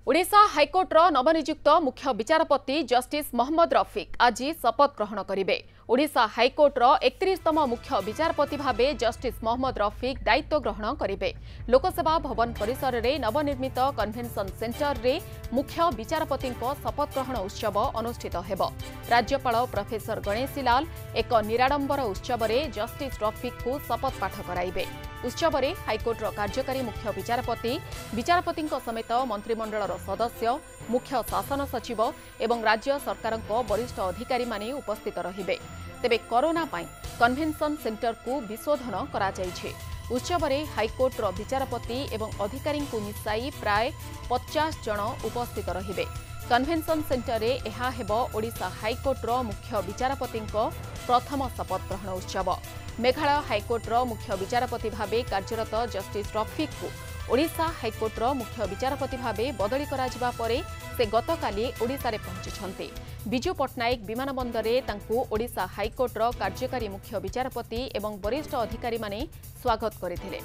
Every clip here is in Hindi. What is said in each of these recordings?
ओडिशा हाइकोर्टर नवनियुक्त मुख्य विचारपति जस्टिस मोहम्मद रफिक आज शपथ ग्रहण करेंगे। ओडिशा हाइकोर्टर 31तम मुख्य विचारपति भावे जस्टिस मोहम्मद रफिक दायित्व ग्रहण करेंगे। लोकसेवा भवन परिसर में नवनिर्मित कन्वेंशन सेंटर रे मुख्य विचारपति शपथ ग्रहण उत्सव अनुष्ठित हेबो। राज्यपाल प्रोफेसर गणेशी लाल एक निराडंबर उत्सव में जस्टिस रफिक को शपथ पाठ कराइबे। उत्सव में हाइकोर्टर कार्यकारी मुख्य विचारपति समेत मंत्रिमंडल सदस्य, मुख्य शासन सचिव एवं राज्य सरकार वरिष्ठ अधिकारी माने उपस्थित रहिबे। तेबे कोरोना पाई कन्वेंशन सेंटर को विशोधन करा जायछि। उत्सव में हाइकोर्टर विचारपति एवं अधिकारी को मिसाई प्राय 50 जन उपस्थित रहिबे। कन्वेंशन सेंटर रे एहा हेबो ओडिशा हाइकोर्टर मुख्य विचारपति प्रथम शपथ ग्रहण उत्सव। मेघालय हाइकोर्टर मुख्य विचारपति भावे कार्यरत जस्टिस रफिक को ओडिशा हाइकोर्टर मुख्य विचारपति भावे बदली कराजिबा परे से गतकाली ओडिशा रे पहुंचिछन्ते। विजु पट्टनायक विमानबंदर रे तांकु ओडिशा हाइकोर्टर कार्यकारी मुख्य विचारपति एवं वरिष्ठ अधिकारी माने स्वागत करथिले।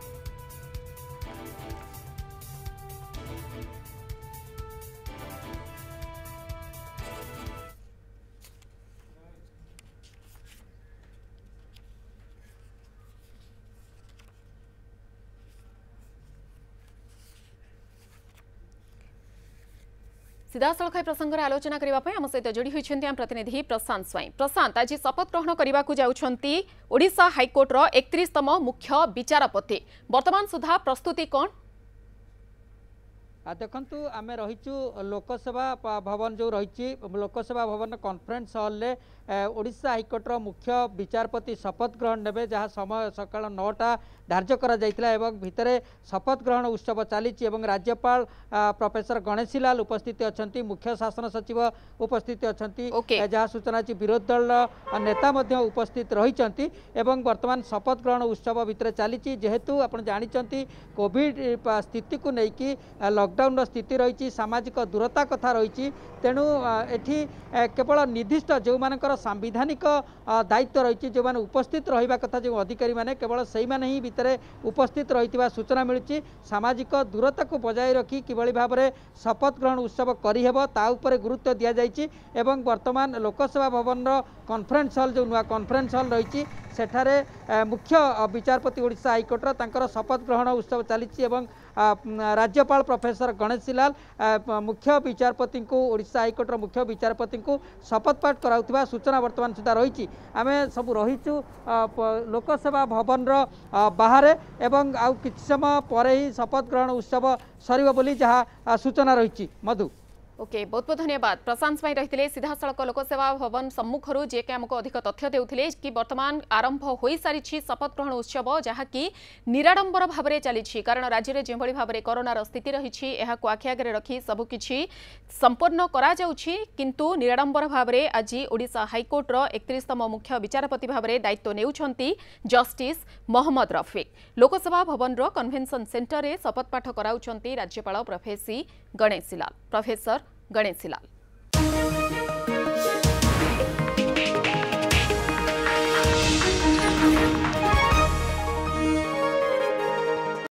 सीधासलख प्रसंग आलोचना करने आम सहित जोड़ी होती आम प्रतिनिधि प्रशांत स्वाई। प्रशांत, आज शपथ ग्रहण करने को जाउछंती ओडिशा हाइकोर्टर 31तम मुख्य विचारपति, वर्तमान सुधा प्रस्तुति कौन? देखु आम रहीचु लोकसेवा भवन जो रही लोकसेवा भवन कॉन्फ्रेंस हॉल ले ओडिशा हाइकोर्टर मुख्य विचारपति शपथ ग्रहण ने जहाँ समय सकाल 9टा धार्य करा जायतिला एवं भितरे शपथ ग्रहण उत्सव चली राज्यपाल प्रोफेसर गणेशी लाल उपस्थित अच्छा, मुख्य शासन सचिव उपस्थित अच्छा, जहाँ सूचना विरोधी दल नेता उपस्थित रही वर्तमान शपथ ग्रहण उत्सव भितर चली जेहेतु आप जानते कोविड स्थिति को लेकिन लॉकडाउन स्थिति रही, सामाजिक दूरता कथा रही, तेणु एठी केवल निर्दिष्ट जो मानकर सांविधानिक दायित्व रही, जो माने उपस्थित रहिबा कथा जो अधिकारी माने केवल सही माने ही भितरे उपस्थित रही सूचना मिलुची। सामाजिक दूरता को बजाय रखी किभली भाव में शपथ ग्रहण उत्सव करिहेबो ता उपरे गुरुत्व दिया जायछि एवं वर्तमान लोकसेवा भवन कॉन्फ्रेंस हॉल जो नुआ कॉन्फ्रेंस हॉल रही सेठारे मुख्य विचारपति ओडिशा हाइकोर्टर तांकर शपथ ग्रहण उत्सव चली राज्यपाल प्रोफेसर गणेशी लाल मुख्य विचारपति को ओडिशा हाइकोर्टर मुख्य विचारपति को शपथ पाठ कराउथिबा सूचना वर्तमान सुधा रही। आम सब रहीचु लोकसेवा भवन बाहर एवं आउ किछि समय पर ही शपथ ग्रहण उत्सव सरिबो बोली जहाँ सूचना रही। मधु ओके, बहुत बहुत धन्यवाद। प्रशांत स्वाई रही सीधासलख लोकसेवा भवन सम्मुखर जे के आमको अधिक तथ्य देउथिले कि वर्तमान आरंभ हो सारी शपथ ग्रहण उत्सव जहाँकि निराडंबर भाव में चली, कारण राज्य में जो भाव में कोरोनार स्थिति रही आखि आगे रखी सबकि संपन्न करा जाउछि, किंतु निराडंबर भाव में आज ओडिशा हाइकोर्टर 31तम मुख्य विचारपति भाव में दायित्व नेउछंती जस्टिस मोहम्मद रफिक। लोकसेवा भवन कन्वेंशन सेंटर में शपथ पाठ कराउछंती राज्यपाल प्रोफेसर गणेशी लाल।